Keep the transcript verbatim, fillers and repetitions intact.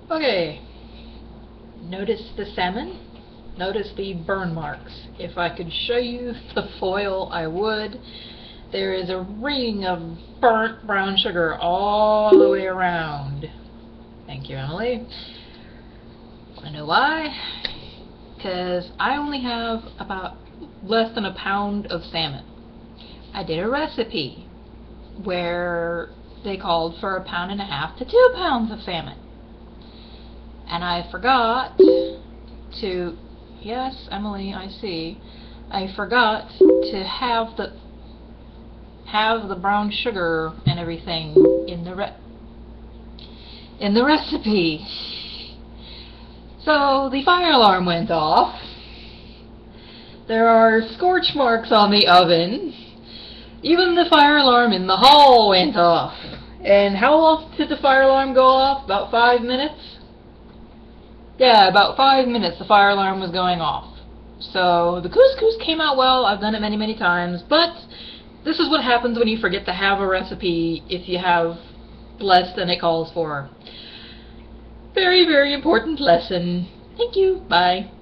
Okay, notice the salmon, notice the burn marks. If I could show you the foil, I would. There is a ring of burnt brown sugar all the way around. Thank you, Emily. I know why? Because I only have about less than a pound of salmon. I did a recipe where they called for a pound and a half to two pounds of salmon. And I forgot to, yes, Emily, I see, I forgot to have the have the brown sugar and everything in the re in the recipe. So the fire alarm went off. There are scorch marks on the oven. Even the fire alarm in the hall went off. And how long did the fire alarm go off? About five minutes? Yeah, about five minutes the fire alarm was going off. So the couscous came out well. I've done it many, many times. But this is what happens when you forget to have a recipe if you have less than it calls for. Very, very important lesson. Thank you. Bye.